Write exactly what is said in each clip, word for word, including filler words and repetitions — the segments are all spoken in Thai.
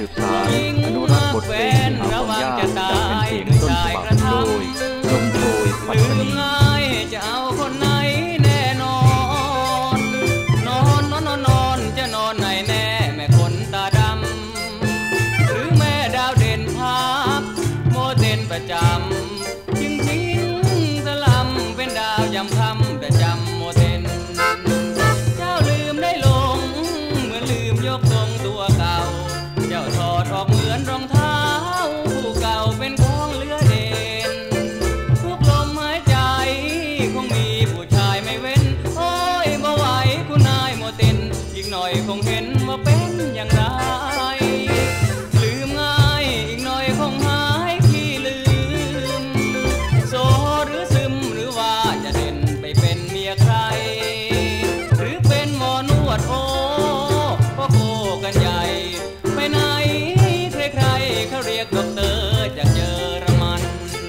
บสานอนุรักษ์บทเพลงที่หาความยากจากเป็นเพลงต้นฉบับโดยลมโชยปัตตานีจะเอาคนไหนแน่นอนนอนนอนนอนนอนจะนอนไหนแน่แม่คนตาดำหรือแม่ดาวเด่นพักโมเต้นประจำทิ้งทิ้งสลัมเป็นดาวยำคำแต่จำโมเต้นเจ้าลืมได้ลงเหมือนลืมยกทรงตัวเก่าเจ้าถอดออกเหมือนรองเท้าผู้เก่าเป็นของเหลือเด่นทุกลมหายใจคงมีผู้ชายไม่เว้นโอ้ยบ่ไหวคุณนายโมเต้นอีกหน่อยคงเห็นว่าเป็นอย่างไรลืมง่ายอีกหน่อยคงหายขี้ลืมโซหรือซึมหรือว่าจะเด่นไปเป็นเมียใครหรือเป็นหมอนวดโอ้ก็โคกันใหญ่ไปไหนใครๆเขาเรียกด็อกเตอร์จากเยอรมัน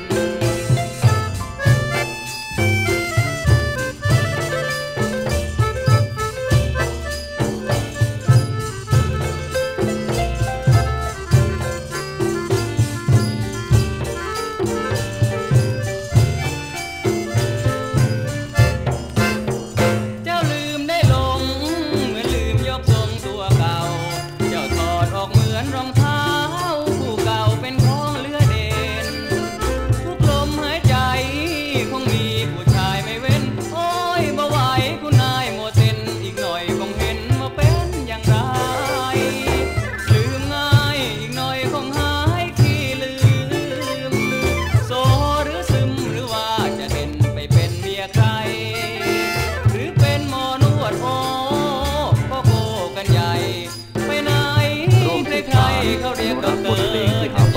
เจ้าลืมได้ลงเหมือนลืมยกทรงตัวเก่าเจ้าถอดออกเหมือนรองเท้าผู้เก่าเป็นของเหลือเด่นทุกลมหายใจคงมีผู้ชายไม่เว้นโอ้ยบ่ไหวคุณนายโมเต้นอีกหน่อยคงเห็นว่าเป็นอย่างไรลืมง่ายอีกหน่อยคงหายขี้ลืมโซหรือซึมหรือว่าจะเด่นไปเป็นเมียใครหรือเป็นหมอนวดโอ้ก็โคกันใหญ่ไปไหนใครๆเขาเรียกด็อกเตอร์